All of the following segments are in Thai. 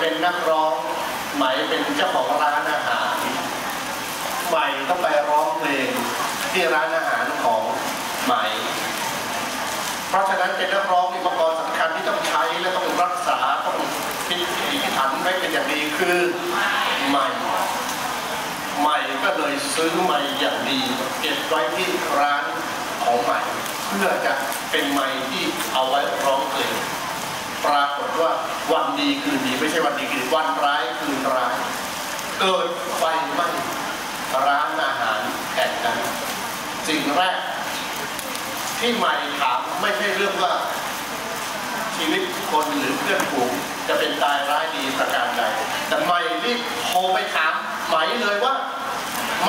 เป็นนักร้องไหมเป็นเจ้าของร้านอาหารใหม่ต้องไปร้องเพลงที่ร้านอาหารของไหมเพราะฉะนั้นเป็นนักร้องมีอุปกรณ์สำคัญที่ต้องใช้และต้องรักษาต้องพิถันไว้เป็นอย่างดีคือไมค์ก็เลยซื้อไมค์อย่างดีเก็บไว้ที่ร้านของใหม่เพื่อจะเป็นไมค์ที่เอาไว้ร้องเพลงปรากฏว่าวันดีคืนดีไม่ใช่วันดีคืนวันร้ายคืนร้ายเกิดไฟไหม้ร้านอาหารแข่งกันสิ่งแรกที่ใหม่ถามไม่ใช่เรื่องว่าชีวิตคนหรือเพื่อนฝูงจะเป็นตายร้ายดีประการใดแต่ใหม่รีบโทรไปถามไหมเลยว่าไหม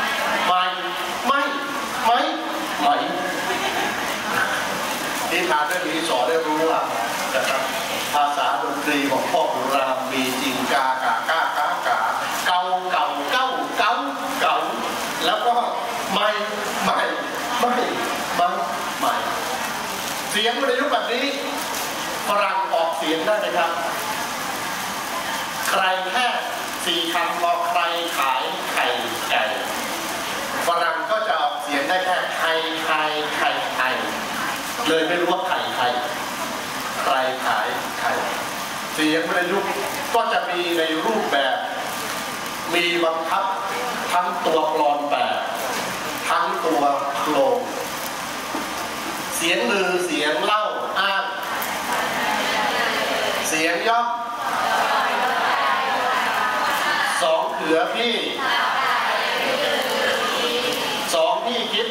นิทานเรื่องนี้สอนได้รู้ว่านะครับภาษาดนตรีของพ่อขุนรามมีจริงกากาก้ากากาเก่าแล้วก็ไม่เสียงในยุคแบบนี้ฝรั่งออกเสียงได้ไหมครับใครแค่4 คำบอกใครขายไข่ไก่ฝรั่งก็จะออกเสียงได้แค่ไข่เลยไม่รู้ว่าไข่ใครขายไข่เสียงในยุคก็จะมีในรูปแบบมีบังคับทั้งตัวกลอนแบบทั้งตัวโครงเสียงลือเสียงเล่าอ้างเสียงย่อมสองเขือพี่สองพี่คิด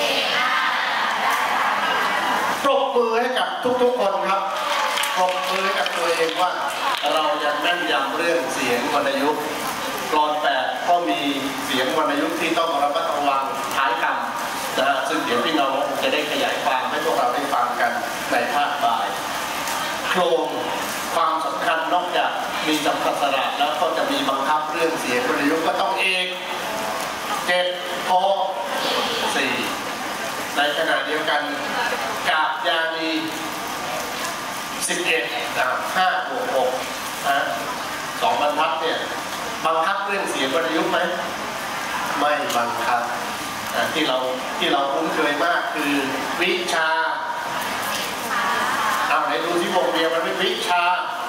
ปรบมือให้กับทุกคนครับปรบมือให้กับตัวเองว่าเรายังแม่นยำเรื่องเสียงวรรณยุกต์กลอน8ก็มีเสียงวรรณยุกต์ที่ต้องระมัดระวังท้ายคำนะซึ่งเดี๋ยวพี่น้องจะได้ขยายความให้พวกเราได้ฟังกันในภาคบ่ายโครงความสำคัญนอกจากมีจำกัดสระแล้วก็จะมีบังคับเรื่องเสียงวรรณยุกต์ก็ต้องเอก7 โท 4ในขณะเดียวกันกาบยานี11 5 บวก 6นะ2 บรรทัดเนี่ยบังคับเรื่องเสียงวรรณยุกต์ไหมไม่บังคับที่เราคุ้นเคยมากคือวิชาไหนดูที่วงเดียวมันเป็นวิชา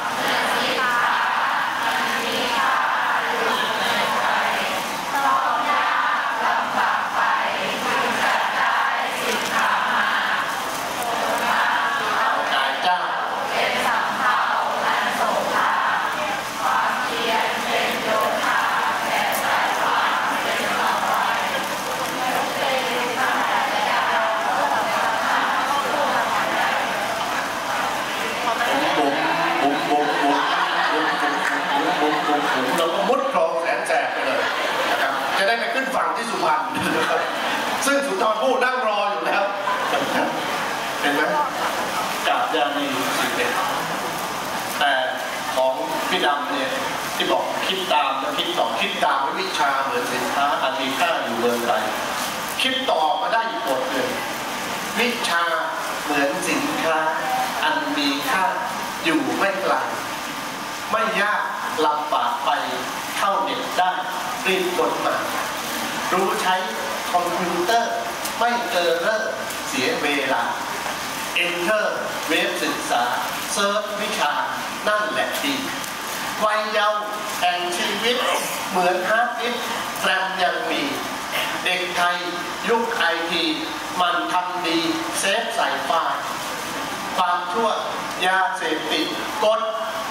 เราก็มุดคลองแสนแสบไปเลยนะครับจะได้ไปขึ้นฝั่งที่สุพรรณนะครับซึ่งสุนทรภู่นั่งรออยู่แล้วเห็นไหมกาบยานี11แต่ของพี่ดำเนี่ยที่บอกคิดตามและคิดต่อคิดตามวิชาเหมือนสินค้าอันมีค่าอยู่เมืองไทยคิดต่อมาได้อีกบทหนึ่งวิชาเหมือนสินค้าอันมีค่าอยู่ไม่ไกลไม่ยากลำบากไปเข้าเน็ตได้รีบกดมารู้ใช้คอมพิวเตอร์ไม่เเสียเวลา Enter เว็บศึกษาเซิร์ชวิชานั่นแหละดีวัยเยาว์แห่งชีวิตเหมือนฮาร์ดดิสก์แรมยังมีเด็กไทยยุคITมันทำดีเซฟใส่ไฟล์ความชั่วยาเสพติดกด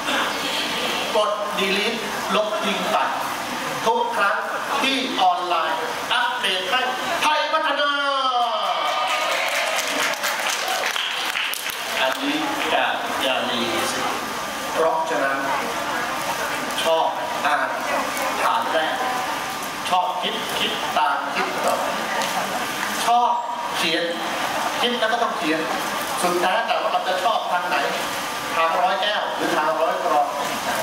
delete ลบทิ้งไปทุกครั้งที่ออนไลน์อัปเดตให้ไทยพัฒนาอันนี้กาบยานีเพราะฉะนั้นชอบอ่านฐานแรกชอบคิดตามคิดต่อชอบเขียนคิดแล้วก็ต้องเขียนสุดท้ายแต่ว่าเราจะชอบทางไหนทางร้อยแก้วหรือทางร้อยกรอง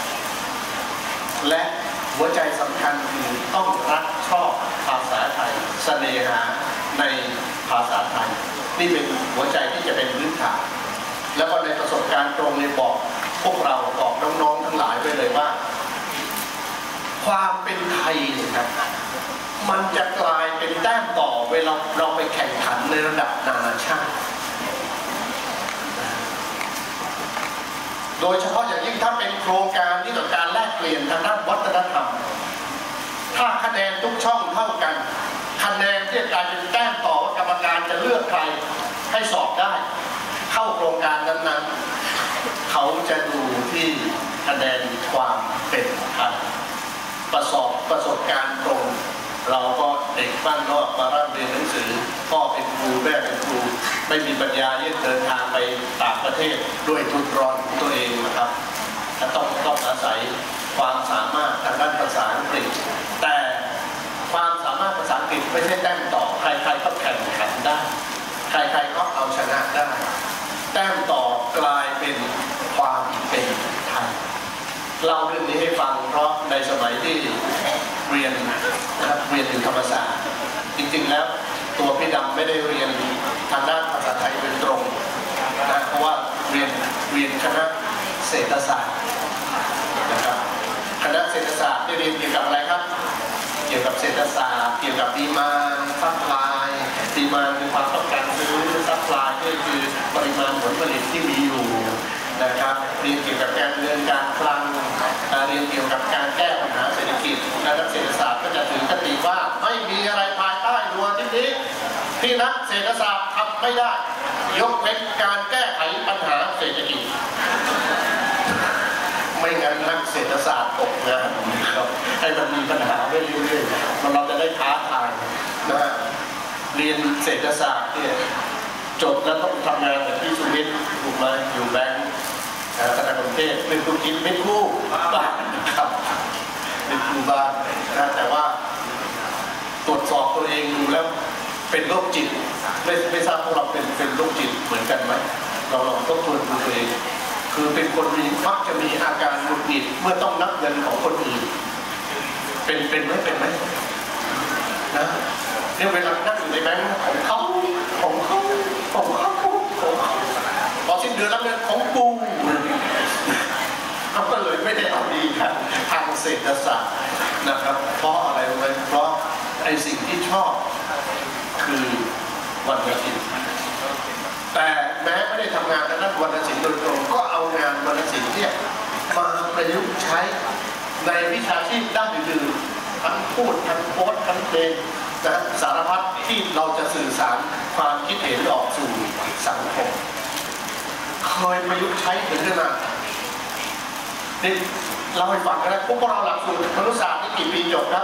และหัวใจสำคัญคือต้องรักชอบภาษาไทยเสน่หาในภาษาไทยนี่เป็นหัวใจที่จะเป็นพื้นฐานแล้วก็ในประสบการณ์ตรงนี้บอกพวกเราบอกน้องๆทั้งหลายไปเลยว่าความเป็นไทยเนี่ยครับมันจะกลายเป็นแต้มต่อเวลาเราไปแข่งขันในระดับนานาชาติโดยเฉพาะอย่างยิ่งถ้าเป็นโครงการที่ต้องการแลกเปลี่ยนทางด้านวัฒนธรรมถ้าคะแนนทุกช่องเท่ากันคะแนนที่กลายเป็นแต้มต่อว่ากรรมการจะเลือกใครให้สอบได้เข้าโครงการนั้นๆเขาจะดูที่คะแนนความเป็นไทยประสบการณ์ตรงเราก็เด็กบ้านนอกมาเรียนหนังสือพ่อเป็นครูแม่เป็นครูไม่มีปัญญาที่จะเดินทางไปต่างประเทศด้วยทุนรอนตัวเองนะครับและต้องอาศัยความสามารถทางด้านภาษาอังกฤษแต่ความสามารถภาษาอังกฤษไม่ใช่แต้มต่อใครๆก็แข่งขันได้ใครๆก็เอาชนะได้แต้มต่อกลายเป็นความเป็นไทยเล่าเรื่องนี้ให้ฟังเพราะในสมัยที่เรียนนะครับเรียนอยู่ธรรมศาสตร์จริงๆแล้วตัวพี่ดำไม่ได้เรียนทางด้านภาษาไทยเป็นตรงนะเพราะว่าเรียนคณะเศรษฐศาสตร์นะครับคณะเศรษฐศาสตร์ได้เรียนเกี่ยวกับอะไรครับเกี่ยวกับเศรษฐศาสตร์เกี่ยวกับดีมานด์ซัพพลายดีมานด์คือความต้องการซื้อซัพพลายก็คือปริมาณผลผลิตที่มีอยู่นะครับเรียนเกี่ยวกับการเงินการคลังเรียนเกี่ยวกับการแก้ปัญหาเศรษฐกิจและนักเศรษฐศาสตร์ก็จะถือคติว่าไม่มีอะไรภายใต้ดวงอาทิตย์นี้ที่นักเศรษฐศาสตร์ทำไม่ได้ยกเว้นการแก้ไขปัญหาเศรษฐกิจไม่งั้นนักเศรษฐศาสตร์ตกงานนะครับให้มันมีปัญหาเรื่อยๆเราจะได้ท้าทายนะเรียนเศรษฐศาสตร์เนี่ยจบแล้วต้องทำงานแบบที่สุวิทย์ถูกไหมอยู่แบงก์ธนาคารกรุงเทพเป็นธุรกิจไม่คู่บ้านครับเป็นครูบ้านนะแต่ว่าตรวจสอบตัวเองดูแล้วเป็นโรคจิตไม่ทราบพวกเราเป็นโรคจิตเหมือนกันไหมเราลองทบทวนดูตัวเองคือเป็นคนมักจะมีอาการหงุดหงิดเมื่อต้องนับเงินของคนอื่นเป็นไหมนะเนี่ยเวลานั่งอยู่ในแบงก์ของเขาพอสิ้นเดือนรับเงินของกูเขาก็เลยไม่ได้เอาดีกันทางเศรษฐศาสตร์นะครับเพราะอะไรรู้ไหมเพราะไอ้สิ่งที่ชอบคือวรรณศิลป์แต่แม้ไม่ได้ทำงานทางด้านวรรณศิลป์โดยตรงก็เอางานวรรณศิลป์เนี่ยมาประยุกต์ใช้ในวิชาชีพด้านอื่นๆทั้งพูดทั้งโพสทั้งเพลงนะสารพัดที่เราจะสื่อสารความคิดเห็นออกสู่สังคมเคยประยุกต์ใช้ถึงขนาดนี่เราให้ฟังกันนะพวกเราหลักสูตรมนุษยศาสตร์นี่กี่ปีจบครับ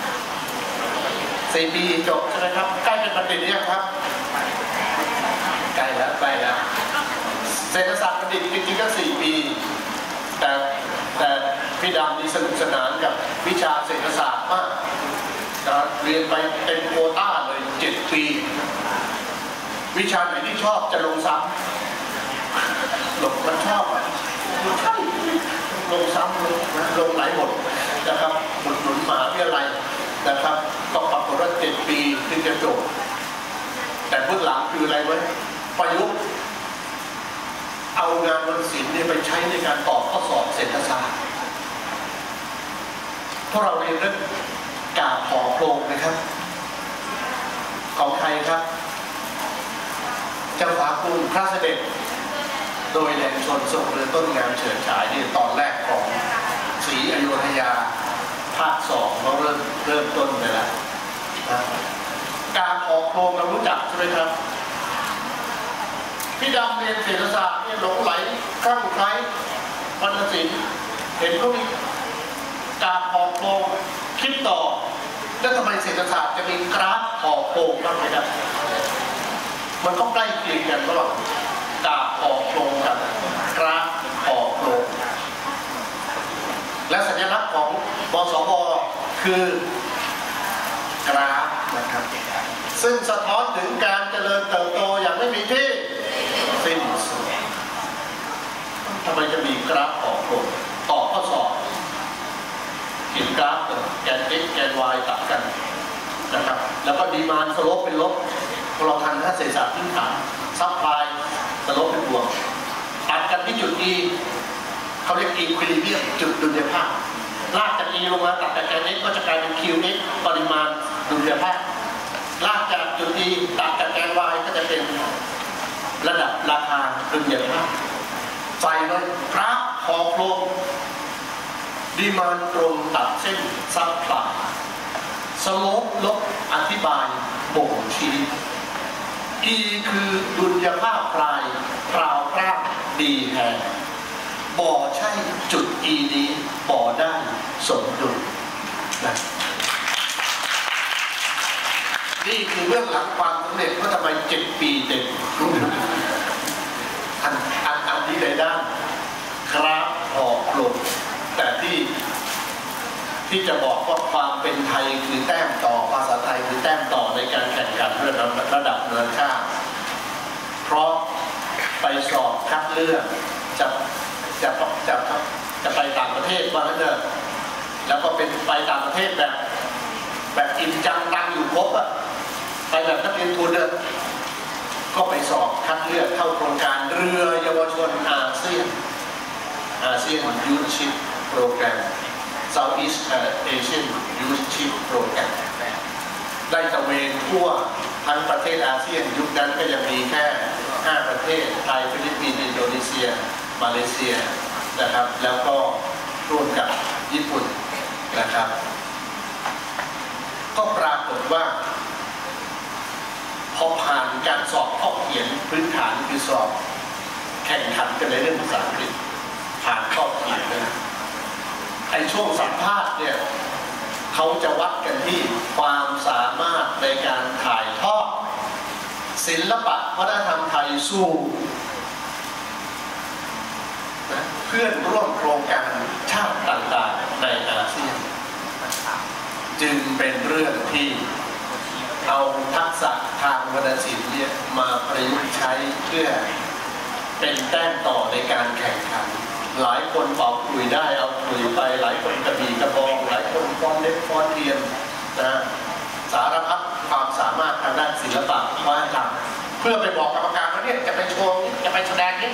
4 ปีจบใช่ไหมครับใกล้เป็นบัณฑิตหรือยังครับใกล้แล้วเศรษฐศาสตร์บัณฑิตจริงๆก็4 ปีแต่พี่ดำนี่สนุกสนานกับวิชาเศรษฐศาสตร์มากเรียนไปเป็นโควต้าเลย7 ปีวิชาไหนที่ชอบจะลงซ้ำมันชอบลงซ้ำลงหลายบทนะครับหนุนมหาวิทยาลัยนะครับก็ปรากฏว่า7 ปีถึงจะจบแต่เบื้องหลังคืออะไรไว้ประยุกต์เอางานวรรณศิลป์ไปใช้ในการตอบข้อสอบเศรษฐศาสตร์พวกเราเรียนเรื่องกาบห่อโพรงนะครับของใครครับเจ้าฟ้าคุณพระเสด็จโดยแหล่งชนส่งเรือต้นงามเฉิดฉายนี่ตอนแรกของศรีอยุธยาภาค 2เราเริ่มต้นไปแล้วการออกโครงเรารู้จักใช่ไหมครับพี่ดำเรียนเศรษฐศาสตร์เนี่ยหลงไหลคลั่งไคล้วรรณศิลป์เห็นเขามีการออกโครงคิดต่อแล้วทำไมเศรษฐศาสตร์จะมีกราฟออกโครงบ้างไหมครับมันก็ใกล้เคียงกันระหว่างกราฟออกโครงกับกราฟออกโครงและสัญลักษณ์ของบสวคือกราฟนะครับซึ่งสะท้อนถึงการเจริญเติบโตอย่างไม่มีที่สิ้นสุดทำไมจะมีกราฟออกโครงต่อข้อสอบเขียนกราฟแกน x แกน y ตัดกันนะครับแล้วก็ดีมานด์สโลปเป็นลบเราทันเศรษฐศาสตร์พื้นฐานซัพพลายสโลปเป็นบวกตัดกันที่จุด E เขาเรียกอีควิลิเบียมจุดดุลยภาพลากจาก E ลงมาตัดจากแกน x ก็จะกลายเป็น QX ปริมาณดุลยภาพลากจากจุด E ตัดจากแกน Y ก็จะเป็นระดับราคาดุลยภาพใส่เลยกราฟคอโครงดีมานด์ตรงตัดเส้นซับพลายสโลปลบอธิบายบ่งชี้ E คือดุลยภาพปลายกราวกล้าดีแฮบ่ใช่จุด E นี้บ่ได้สมดุลนะนี่คือเรื่องหลังความสำเร็จว่าทำไม7 ปีเต็มอันนี้ในด้านกราฟออกลงแต่ที่จะบอกว่าความเป็นไทยคือแต้มต่อภาษาไทยคือแต้มต่อในการแข่งขันระดับนานาชาติเพราะไปสอบคัดเลือกจะไปต่างประเทศว่างั้นเถอะแล้วก็เป็นไปต่างประเทศแบบอินจังตังอยู่ครบอะไปแบบนักเรียนทุนเนี่ยก็ไปสอบคัดเลือกเข้าโครงการเรือเยาวชนอาเซียนยูทชิพโปรแกรม Southeast Asian Youth Ship Program ได้ตระเวนทั่วทั้งประเทศอาเซียนยุคนั้นก็ยังมีแค่5 ประเทศไทยฟิลิปปินส์อินโดนีเซียมาเลเซียนะครับแล้วก็ร่วมกับญี่ปุ่นนะครับก็ปรากฏว่าพอผ่านการสอบข้อเขียนพื้นฐานคือสอบแข่งขันกันในเรื่องภาษาอังกฤษผ่านข้อเขียนนะไอ้ช่วงสัมภาษณ์เนี่ยเขาจะวัดกันที่ความสามารถในการถ่ายทอดศิลปะวัฒนธรรมไทยสู่เพื่อนร่วมโครงการชาติต่างๆในอาเซียนจึงเป็นเรื่องที่เอาทักษะทางวรรณศิลป์เนี่ยมาประยุกต์ใช้เพื่อเป็นแต้มต่อในการแข่งขันหลายคนเป่าขลุ่ยได้เอาขลุ่ยไปหลายคนกระบี่กระบองหลายคนฟ้อนเล็บฟ้อนเทียนนะสารพัดความสามารถทางด้านศิลปะวัฒนธรรมเพื่อไปบอกกรรมการว่าเนี่ยจะไปโชว์จะไปแสดงนี่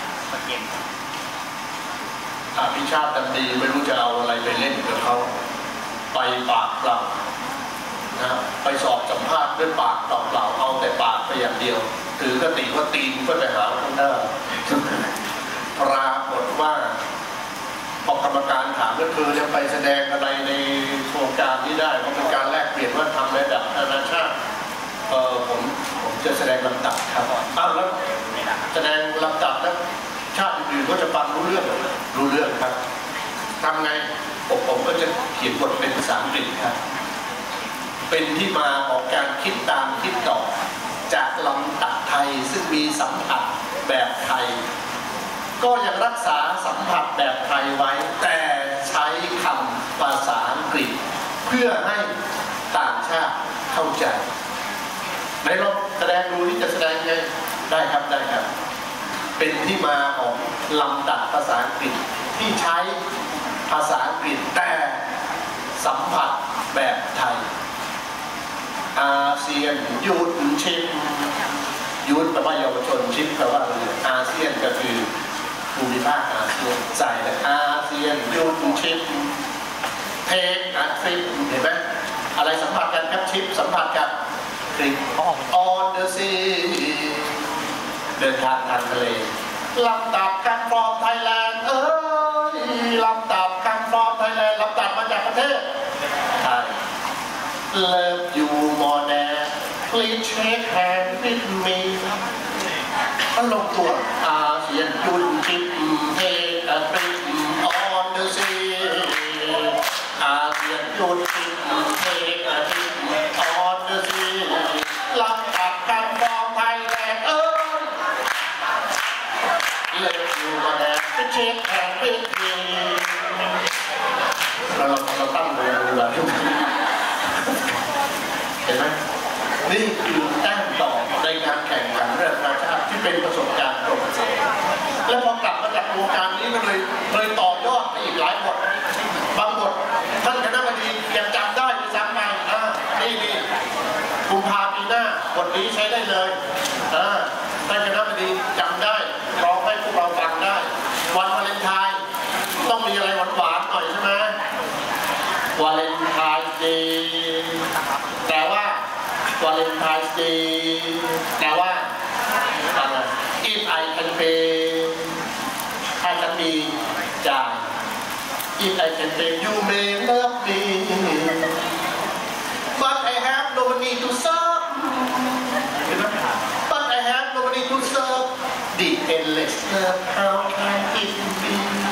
พิชาติดำดีไม่รู้จะเอาอะไรไปเล่นกับเขาไปปากเปล่านะไปสอบสัมภาษณ์ด้วยปากเปล่าเอาแต่ปากไปอย่างเดียวถือกติว่าตีนเพื่อไปหาข้างหน้าปรากฏว่าพอกรรมการถามว่าเธอจะไปแสดงอะไรในโครงการนี้ได้เพราะเป็นการแลกเปลี่ยนว่าทำระดับนานาชาติผมจะแสดงลำดับครับแล้วแสดงลำดับแล้วชาติอื่นๆก็จะฟังรู้เรื่องครับทำไงผมก็จะเขียนบทเป็นภาษาอังกฤษครับเป็นที่มาของการคิดตามคิดต่อจากลำดับไทยซึ่งมีสัมผัสแบบไทยก็ยังรักษาสัมผัสแบบไทยไว้แต่ใช้คำภาษาอังกฤษเพื่อให้ต่างชาติเข้าใจในลองแสดงดูที่จะแสดงไงได้ครับเป็นที่มาของลำดับภาษาอังกฤษที่ใช้ภาษาอังกฤษแต่สัมผัสแบบไทยอาเซียนยูทชิพยูทแปลว่าเยาวชนชิพแปลว่าอาเซียนก็คือภูมิภาคอาเซียนใส่เลยอาเซียนยูทชิพเทคอาทริปเห็นไหมอะไรสัมผัสกันครับชิปสัมผัสกับทริป on the sea เดินทางทางทะเลลำดับการฟอร์มไทยแลนด์ลำดับการฟอร์มไทยแลนด์ลำดับมาจากประเทศไทย Love you more than please shake hand with me ก็ลงตัวอาเซียนจุนจิปเทคทริป on the sea อาเซียนจุนจิปเทคทริป on the sea ลำดับการฟอร์มไทยแลนด์Love you more than please shake hand with me เราตั้งเลยดูแบบเห็นไหมนี่คือแต้มต่อในการแข่งขันระดับนานาชาติที่เป็นประสบการณ์ตรงและพอกลับมาจากโครงการนี้ก็เลยต่อยอดไปอีกหลายบทบางบทท่านคณบดียังจำได้ด้วยซ้ำไปนี่กุมภาพันธ์ปีหน้าบทนี้ใช้ได้เลยท่านคณบดีจำได้ร้องให้พวกเราฟังได้วันวาเลนไทน์วาเลนไทน์เดย์แปลว่าวาเลนไทน์เดย์แปลว่าอะไร if I can pay ถ้าฉันมีจ่าย if I can pay you may love me but I have no money to serve but I have no money to serve the endless love how can it be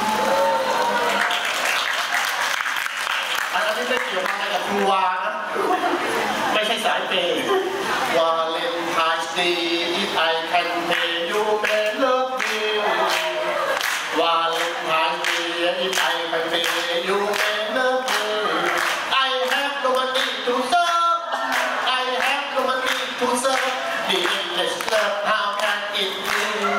อันนี้ไม่เกี่ยวอะไรกับครูวานะไม่ใช่สายเปย์วาเลนไทน์เดย์ if I can pay you may love me วาเลนไทน์เดย์ if I can pay you may love me I have no money to serve I have no money to serve the endless love how can it be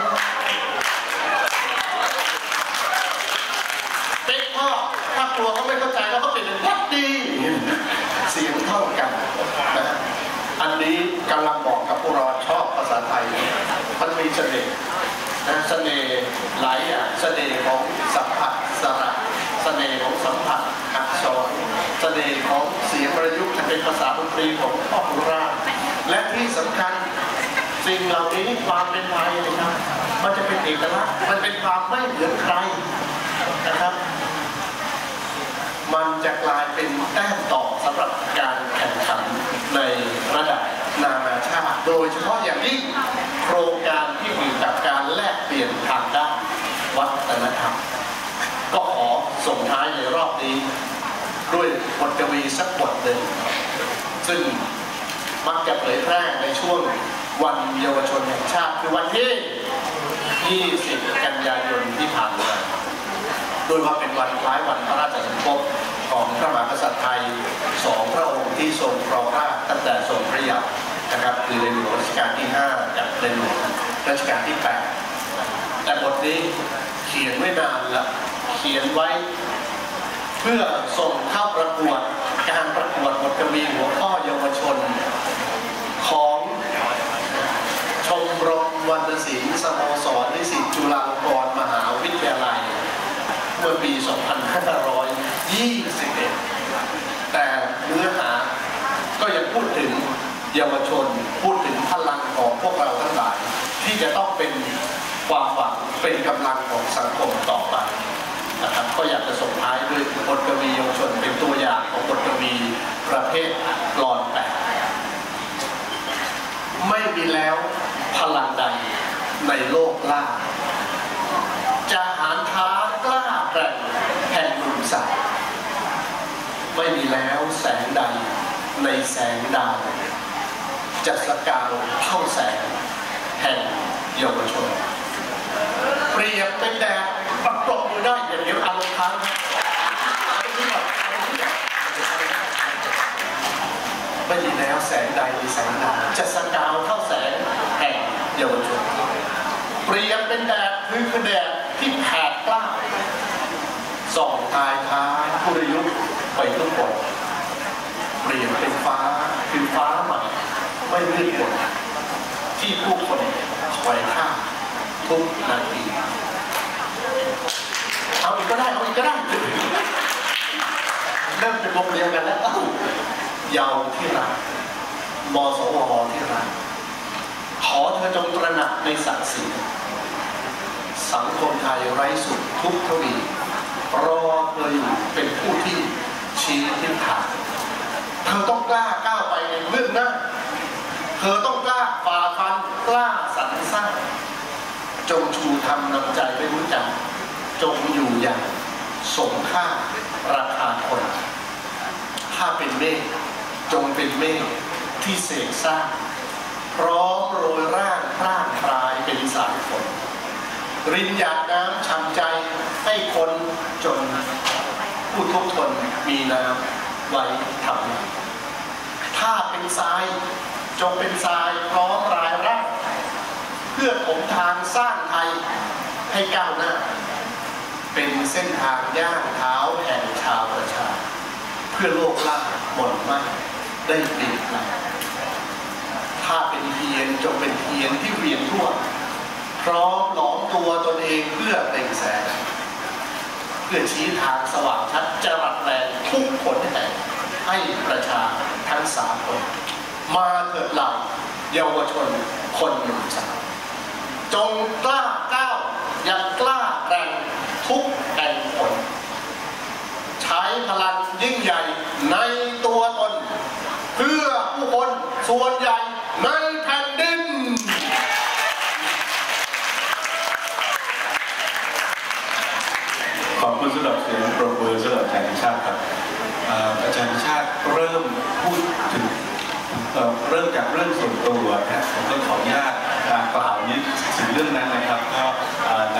เป็นพ่อถ้ากลัวเขาไม่เข้าใจแล้วเขาเป็นวัดดีเสียงเท่ากันนะอันนี้กำลังบอกกับพวกเราชอบภาษาไทยมันมีเสน่ห์นะเสน่ห์หลายอย่างเสน่ห์ของสัมผัสสระเสน่ห์ของสัมผัสอักษรเสน่ห์ของเสียงประยุกต์จะเป็นภาษาดนตรีของพ่อขุนรามและที่สำคัญสิ่งเหล่านี้ความเป็นไทยนะครับมันจะเป็นเอกลักษณ์มันเป็นความไม่เหมือนใครนะครับมันจะกลายเป็นแต้มต่อสำหรับการแข่งขันในระดับนานาชาติโดยเฉพาะอย่างยิ่งโครงการที่เกี่ยวกับการแลกเปลี่ยนทางด้านวัฒนธรรมก็ขอส่งท้ายในรอบนี้ด้วยบทกวีสักบทหนึ่งซึ่งมักจะเผยแพร่ในช่วงวันเยาวชนแห่งชาติคือวันที่ 20 กันยายนที่ผ่านมาโดยว่าเป็นวันคล้ายวันพระราชสมภพของพระมหากษัตริย์ไทย2 พระองค์ที่ทรงครองราชย์ตั้งแต่ทรงพระเยาว์นะครับคือในหลวงรัชกาลที่ 5 กับในหลวงรัชกาลที่ 8แต่บทนี้เขียนไว้นานแล้วเขียนไว้เพื่อส่งเข้าประกวดการประกวดบทกวีหัวข้อเยาวชนของชมรมวรรณศิลป์สโมสรนิสิตจุฬาลงกรณ์มหาวิทยาลัยเมื่อปี 2521 แต่เนื้อหาก็ยังพูดถึงเยาวชนพูดถึงพลังของพวกเราทั้งหลายที่จะต้องเป็นความหวังเป็นกำลังของสังคมต่อไปนะครับก็อยากจะส่งท้ายด้วยบทกวีเยาวชนเป็นตัวอย่างของบทกวีประเภทกลอนแปดไม่มีแล้วพลังใดในโลกล่าจะหาญท้ากล้าแกร่งแห่งหนุ่มสาวไม่มีแล้วแสงใดในแสงดาวจะสกาวเท่าแสงแห่งเยาวชนเปรียบเป็นแดดประกบมือได้เดี๋ยวอารมณ์ค้างไม่มีแล้วแสงใดในแสงดาวจะสกาวเท่าแสงแห่งเยาวชนเปรียบเป็นแดดคือแดดที่แผดกล้าส่องทายท้าผู้ยุคไปทุกคนเปลี่ยนเป็นฟ้าคือฟ้าใหม่ไม่มืดมนที่ผู้คนคอยข้าทุกนาทีเอาอีกก็ได้เอาอีกก็ได้เริ่มเป็นวงเดียวกันแล้วเยาว์ที่รักมสวที่รักขอเธอจงตระหนักในศักดิ์ศรีสังคมไทยไร้สุดทุกทวีรอเธออยู่เป็นผู้ที่ชี้ทิศทางเธอต้องกล้าก้าวไปในเบื้องหน้าเธอต้องกล้าฝ่าฟันกล้าสรรสร้างจงชูธรรมนำใจไปรู้จักจงอยู่อย่างสมค่าราคาคนถ้าเป็นเมฆจงเป็นเมฆที่เสกสร้างพร้อมโรยร่างพร่างพรายเป็นสายฝนรินหยาดน้ำช่ำใจให้คนจนผู้ทุกข์ทนมีน้ำไว้ทำถ้าเป็นทรายจงเป็นทรายพร้อมรายร่างเพื่อถมทางสร้างไทยให้ก้าวหน้าเป็นเส้นทางย่างเท้าแห่งชาวประชาเพื่อโลกล่าหม่นไหมได้เปลี่ยนแปลงถ้าเป็นเทียนจงเป็นเทียนที่เวียนทั่วพร้อมหลอมตัวตนเองเพื่อเปล่งแสงเพื่อชี้ทางสว่างชัดจรัสแรงทุกผลแห่งให้ประชาทั้งสามคนมาเถิดเหล่าเยาวชนคนหนุ่มสาวจงกล้าก้าวอย่างกล้าแรงทุกแห่งผลใช้พลังยิ่งใหญ่ในตัวตนเพื่อผู้คนส่วนใหญ่ในแผ่นดินขอบคุณสำหรับเสียงปรบมือสำหรับอาจารย์พิชาติครับอาจารย์พิชาติเริ่มพูดถึงเริ่มจากเรื่องส่วนตัวนะผมก็ขออนุญาตกล่าวนิดถึงเรื่องนั้นนะครับก็ใน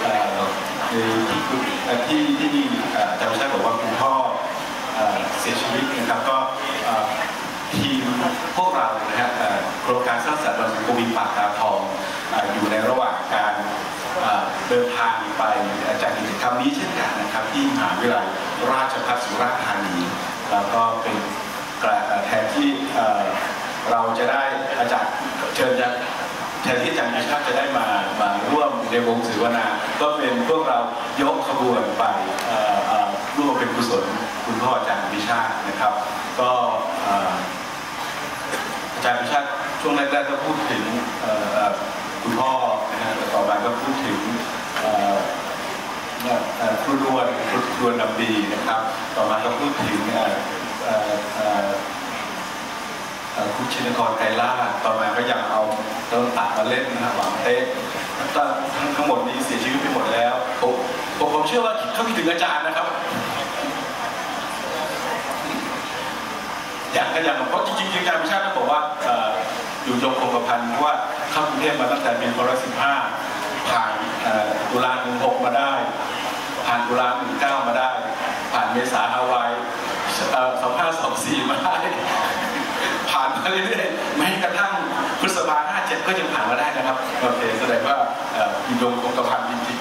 ที่อาจารย์พิชาติบอกว่าคุณพ่อเสียชีวิตนะครับก็ทีมพวกเรานะฮะโครงการสร้างสรรค์วันสิงห์กวีปากตาทองอยู่ในระหว่างการเดินทางไปจากกิจกรรมนี้เช่นกันนะครับที่มหาวิทยาลัยราชภัฏสุราษฎร์ธานีแล้วก็เป็นแทนที่เราจะได้อาจารย์เชิญแทนที่อาจารย์พิชาติจะได้มาร่วมในวงเสวนาก็เป็นพวกเรายกขบวนไปร่วมเป็นกุศลคุณพ่ออาจารย์พิชาตินะครับก็อาจารย์พิชาติช่วงแรกๆก็พูดถึงคุณพ่อนะฮะต่อมาก็พูดถึงครูดวนดำดีนะครับต่อมาก็พูดถึงคุณชินกรไกรล่าต่อมาก็ยังเอาต้นตัดมาเล่นนะครับหวังเต้ทั้งหมดนี้เสียชีวิตไปหมดแล้วผมเชื่อว่าเขาคิดถึงอาจารย์นะครับอย่างเพราะจริงๆอาจารย์พิชาติก็บอกว่าอยู่ยงคงกระพันเพราะว่าเข้ากรุงเทพมาตั้งแต่ปี2515ผ่านตุลา16มาได้ผ่านตุลา19มาได้ผ่านเมษาฮาวาย2524มาได้ผ่านมาเรื่อยๆแม้กระทั่งพฤษภา57ก็ยังผ่านมาได้นะครับโอเคแสดงว่าอยู่ยงคงกระพันจริง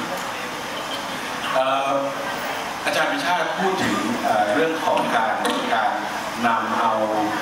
ๆอาจารย์พิชาติพูดถึงเรื่องของการนำเอา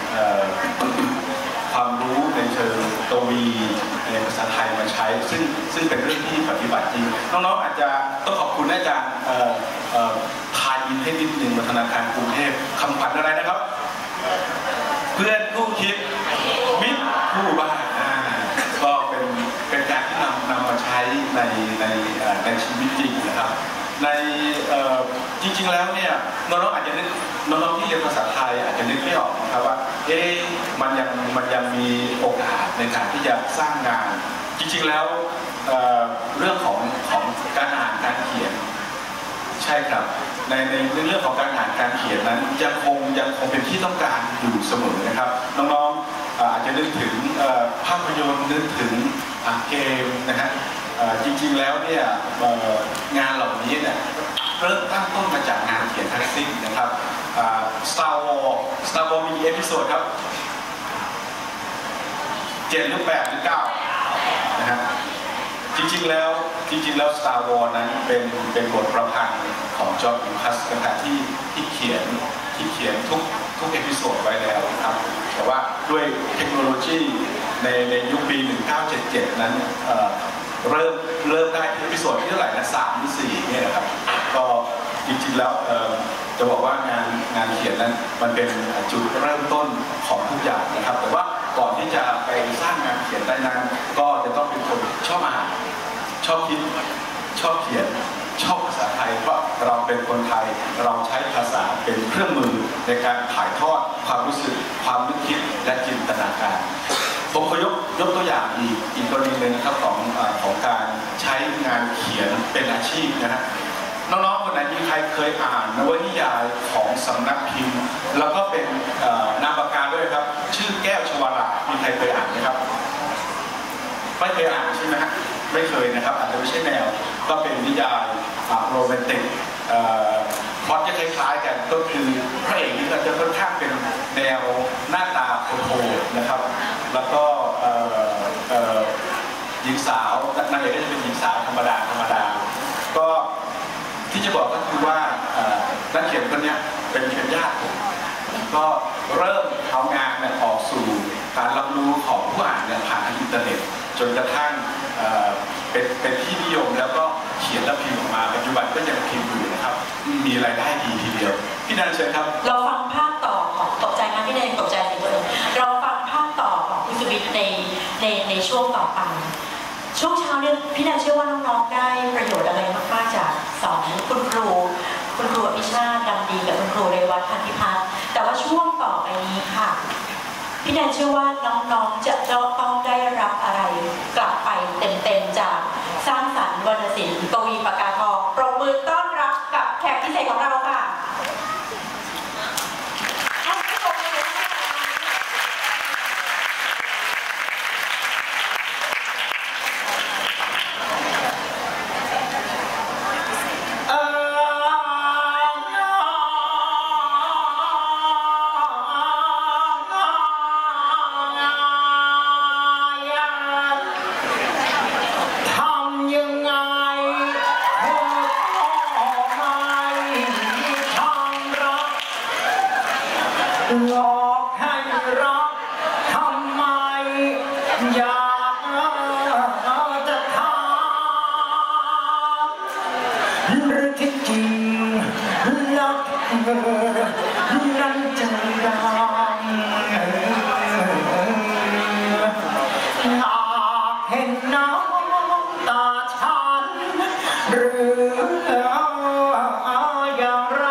ความรู้ในเชิงกวีในภาษาไทยมาใช้ซึ่งเป็นเรื่องที่ปฏิบัติจริงน้องๆอาจจะต้องขอบคุณอาจารย์พายินให้นิดนึงธนาคารกรุงเทพคำขวัญอะไรนะครับเพื่อนผู้คิดมิตรผู้บ้าก็เป็นการที่นำมาใช้ในชีวิตจริงนะครับในจริงๆแล้วเนี่ยน้องๆอาจจะนึกน้องๆที่เรียนภาษาไทยอาจจะนึกไม่ออกนะครับว่ามันยังมีโอกาสในการที่จะสร้างงานจริงๆแล้วเรื่องของการอ่านการเขียนใช่ครับในเรื่องของการอ่านการเขียนนั้นยังคงเป็นที่ต้องการอยู่เสมอนะครับน้องๆอาจจะนึกถึงภาพยนตร์นึกถึงเกมนะฮะจริงๆแล้วเนี่ยงานเหล่านี้เนี่ยเริ่มตั้งต้นมาจากงานเขียนทั้งสิ้นนะครับStar Wars มีกี่เอพิโซดครับ7หรือ8หรือ9นะฮะจริงๆแล้ว Star Wars นั้นเป็นบทประพันธ์ของจอร์จ ลูคัสนะครับที่เขียนทุกเอพิโซดไว้แล้วครับแต่ว่าด้วยเทคโนโลยีในยุคปี1977นั้นเริ่มได้เอพิโซดที่เท่าไหร่นะ3หรือ4เนี่ยนะครับก็จริงๆแล้วจะบอกว่างานเขียนนั้นมันเป็นจุดเริ่มต้นของทุกอย่างนะครับแต่ว่าก่อนที่จะไปสร้างงานเขียนได้นั้นก็จะต้องเป็นคนชอบอ่านชอบคิดชอบเขียนชอบภาษาไทยเพราะเราเป็นคนไทยเราใช้ภาษาเป็นเครื่องมือในการถ่ายทอดความรู้สึกความนึกคิดและจินตนาการผมขอยกตัวอย่างอีกกรณีหนึ่งนะครับของการใช้งานเขียนเป็นอาชีพนะฮะน้องๆคนไหนมีใครเคยอ่านนวนิยายของสำนักพิมพ์แล้วก็เป็นนามปากกาด้วยครับชื่อแก้วชวาลามีใครเคยอ่านไหมครับไม่เคยอ่านใช่ไหมฮะไม่เคยนะครับอาจจะไม่ใช่แนวก็เป็นนิยายโรแมนติกพล็อตจะคล้ายๆกันก็คือพระเอกนี่ก็จะค่อนข้างเป็นแนวหน้าตาโหดๆนะครับแล้วก็หญิงสาวนางเอกก็จะเป็นหญิงสาวธรรมดาก็ที่จะบอกก็คือว่านักเขียนคนนี้เป็นญาติผมก็เริ่มเอางานออกสู่การรับรู้ของผู้อ่านผ่านทางอินเทอร์เน็ตจนกระทั่งเป็นที่นิยมแล้วก็เขียนและพิมพ์ออกมาปัจจุบันก็ยังพิมพ์อยู่นะครับมีรายได้ดีทีเดียวพี่นันเชิญครับเราฟังภาคต่อของในช่วงต่อไปช่วงเช้าเนี่ยพี่แนนเชื่อว่าน้องๆได้ประโยชน์อะไรมากๆจากสองคุณครูอภิชาติดำดีกับคุณครูเรวัตพันธิพัฒน์แต่ว่าช่วงต่อไปนี้ค่ะพี่แนนเชื่อว่าน้องๆจะต้องได้รับอะไรกลับไปเต็มๆจากสร้างสรรค์วรรณศิลป์กวีปากกาทองปรบมือต้อนรับกับแขกพิเศษของเราค่ะหลอกให้รักทำไมอยากจะถามหรือที่จริงรักนั้นจะดังอยากเห็นน้ำตาฉันหรืออย่างไร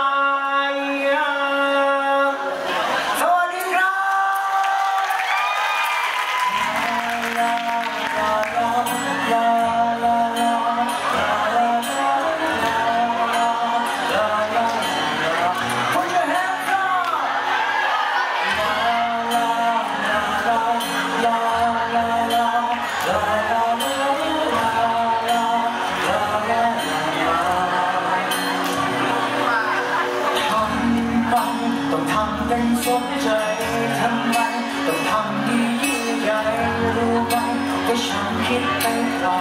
ต้องทำเป็นสนใจทำไมต้องทำดียิ่งใหญ่รู้ไหมว่าฉันคิดไปไกล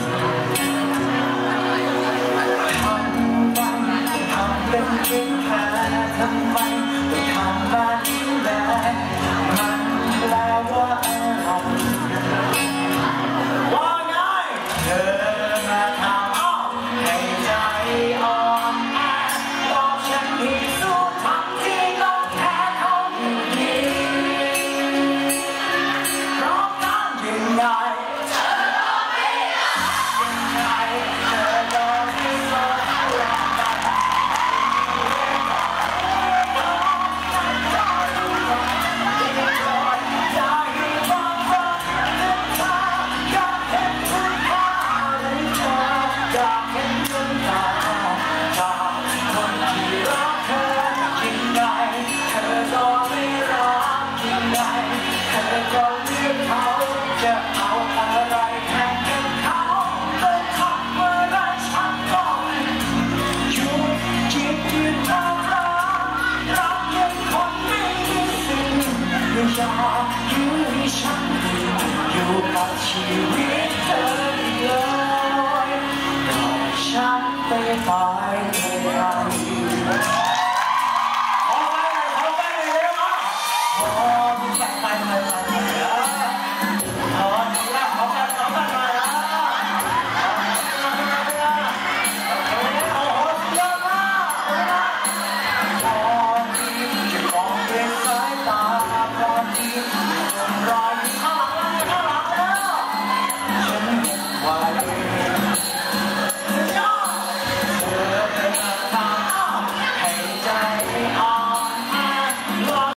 ทำไมต้องทำเป็นเพียงแค่ทำไมต้องทำมาที่แม้มันแปลว่าอะไรว่าไงเธอมาทำให้ใจอ่อนแอบอกฉันให้สู้ทั้งที่ต้องแพ้เขาอยู่ดีเพราะนั้นยังไงเธอก็ไม่รักยังไงเธอก็ไม่สนรักกันจะเอาอะไรแทนกันเขาเป็นคำว่ารักฉันก็หยุดจิตยืนเอารักยังคนไม่มีสิ้นอยากยื้อให้ฉันอยู่กับชีวิต